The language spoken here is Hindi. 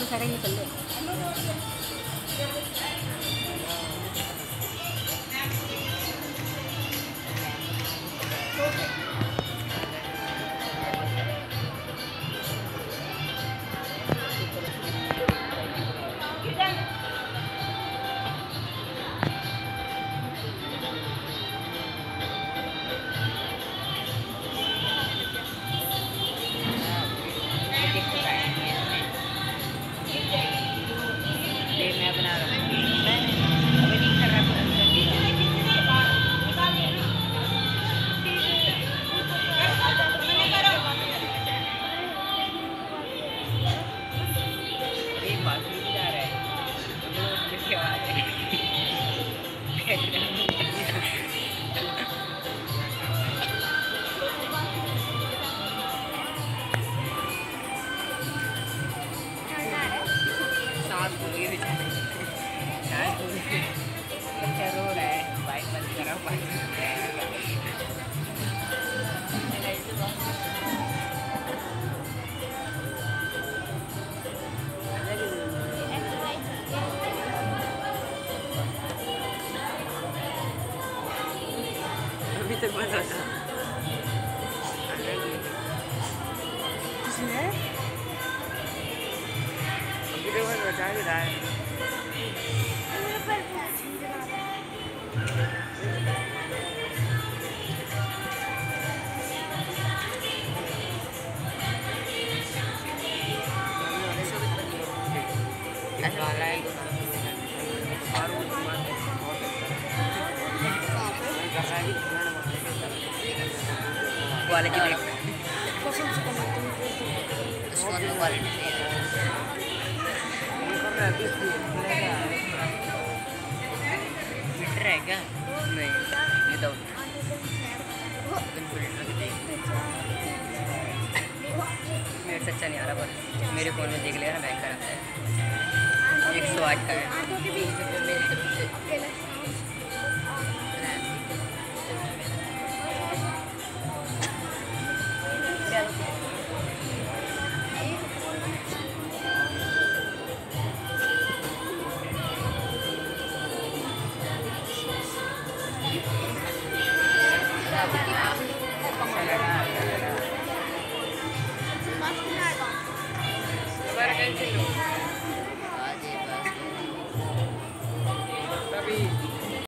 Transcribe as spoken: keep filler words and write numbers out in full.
मोटरसाइकिल निकल ले। मैं बना रहा हूँ, अभी नहीं कर रहा एक बात नहीं जा रहा है सांस फूल गई बेचारे, सांस फूल गई, बच्चा रो रहा है, बाइक बंद करा, बाइक बंद करा। अभी तक बंद होता बता भी रहा है। क्वालिटी देख क्वालिटी मीटर है क्या? नहीं, विदाउट मेरे से अच्छा नहीं आ रहा, पर मेरे फ़ोन में देख लेगा ना बैंक का आता है एक सौ आठ का है। Para